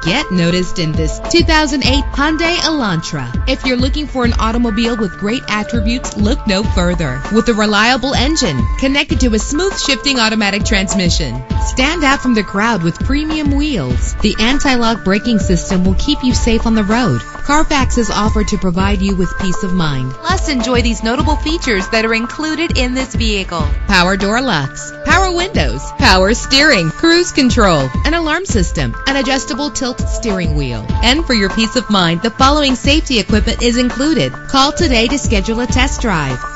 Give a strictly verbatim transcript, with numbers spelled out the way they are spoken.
Get noticed in this two thousand eight Hyundai Elantra. If you're looking for an automobile with great attributes, look no further. With a reliable engine connected to a smooth shifting automatic transmission, stand out from the crowd with premium wheels. The anti-lock braking system will keep you safe on the road. Carfax is offered to provide you with peace of mind. Plus, enjoy these notable features that are included in this vehicle: power door locks, power windows, power steering, cruise control, an alarm system, an adjustable tilt steering wheel. And for your peace of mind, the following safety equipment is included. Call today to schedule a test drive.